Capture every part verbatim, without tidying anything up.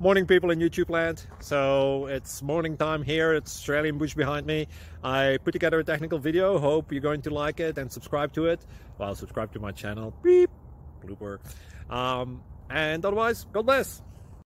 Morning, people in YouTube land. So it's morning time here. It's Australian bush behind me. I put together a technical video. Hope you're going to like it and subscribe to it. Well, subscribe to my channel. Beep. Blooper. Um, and otherwise, God bless.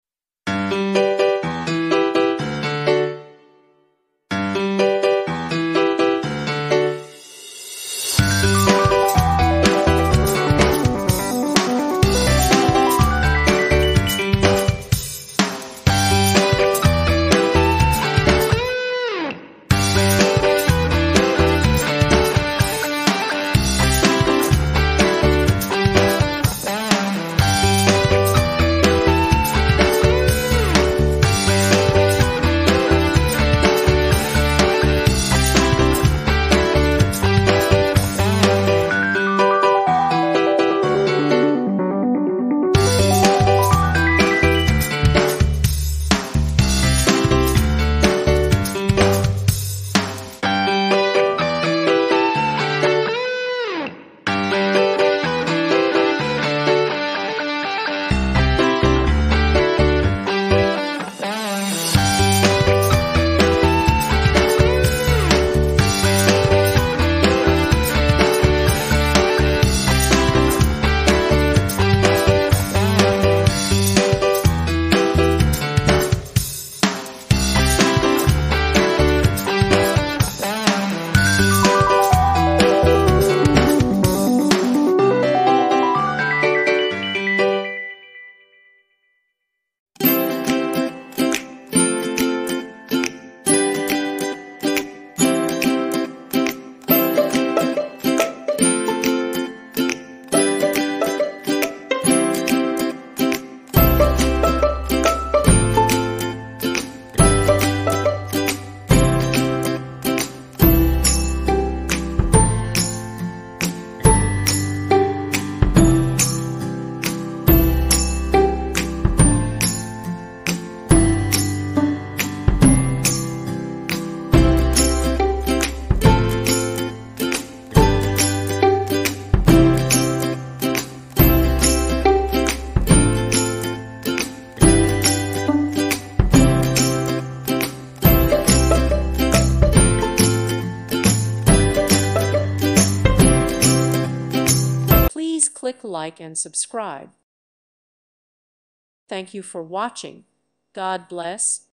Please click like and subscribe. Thank you for watching. God bless.